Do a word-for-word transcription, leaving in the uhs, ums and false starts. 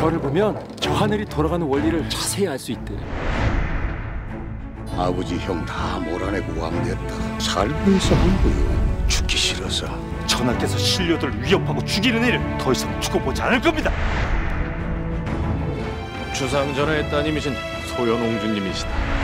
별을 보면 저 하늘이 돌아가는 원리를 자세히 알 수 있대. 아버지 형 다 몰아내고 왕됐다. 살면서 한 거요. 죽기 싫어서. 전하께서 신료들을 위협하고 죽이는 일을 더 이상 두고보지 않을 겁니다. 주상전하의 따님이신 소현옹주님이시다.